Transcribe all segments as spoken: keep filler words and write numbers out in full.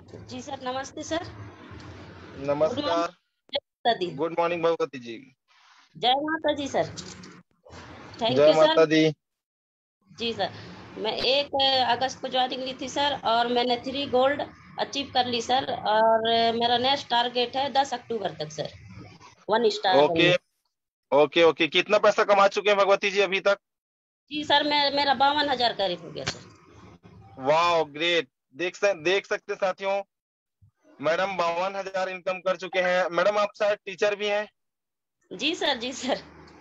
जी sir, नमस्ते sir. Good नमस्कार। Morning माता दी। Good morning Bhagavati ji. जय माता जी सर। थैंक जय यू सर। माता दी। जी सर, मैं एक अ, अगस्त को ज्वाइनिंग ली थी सर, और मैंने थ्री गोल्ड अचीव कर ली सर। और अ, मेरा नेक्स्ट टारगेट है दस अक्टूबर तक सर, वन स्टार ओके। बनने। ओके ओके, कितना पैसा कमा चुके हैं भगवती जी अभी तक? जी सर, मैं मेरा बावन हजार करीब हो गया सर। वाह, ग्रेट। देख सक, देख सकते साथियों, मैडम बावन हजार इनकम कर चुके हैं। मैडम आप शायद टीचर भी हैं, जी सर, जी सर।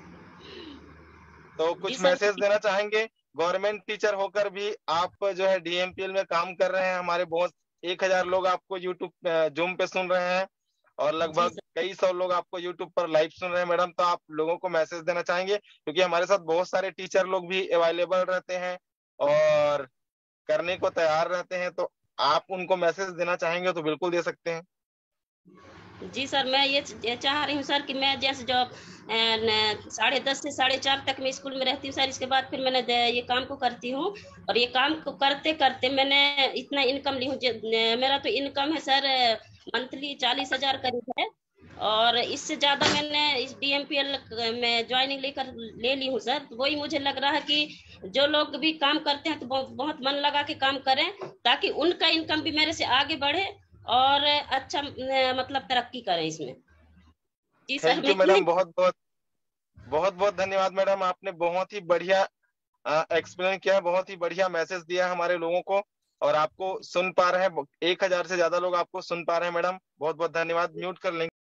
तो जी कुछ सर। मैसेज देना चाहेंगे? गवर्नमेंट टीचर होकर भी आप जो है डी एम पी एल में काम कर रहे हैं। हमारे बहुत एक हजार लोग आपको यूट्यूब जूम पे सुन रहे हैं, और जी लगभग सर। कई सौ लोग आपको यूट्यूब पर लाइव सुन रहे हैं। मैडम, तो आप लोगों को मैसेज देना चाहेंगे, क्योंकि हमारे साथ बहुत सारे टीचर लोग भी अवेलेबल रहते हैं और करने को तैयार रहते हैं, तो आप उनको मैसेज देना चाहेंगे तो बिल्कुल दे सकते हैं। जी सर, मैं ये ये चाह रही हूँ सर कि मैं जैसे जो अ, न- साढ़े दस से साढ़े चार तक मैं स्कूल में रहती हूँ सर। इसके बाद फिर मैंने दे- ये काम को करती हूँ, और ये काम को करते करते मैंने इतना इनकम ली हूँ। जे- न- मेरा तो इनकम है सर मंथली चालीस हजार करीब है। और इससे ज्यादा मैंने इस डी एम पी एल में ज्वाइनिंग लेकर ले ली हूँ सर। तो वही मुझे लग रहा है कि जो लोग भी काम करते हैं तो बहुत बहुत मन लगा के काम करें, ताकि उनका इनकम भी मेरे से आगे बढ़े, और अच्छा अ, मतलब तरक्की करें इसमें। जी सर, थैंक मैं यू इतने। मैडम, बहुत बहुत बहुत बहुत धन्यवाद मैडम। आपने बहुत ही बढ़िया एक्सप्लेन किया, बहुत ही बढ़िया मैसेज दिया हमारे लोगों को, और आपको सुन पा रहे हैं, एक हजार से ज्यादा लोग आपको सुन पा रहे हैं मैडम। बहुत बहुत धन्यवाद। म्यूट कर लेंगे।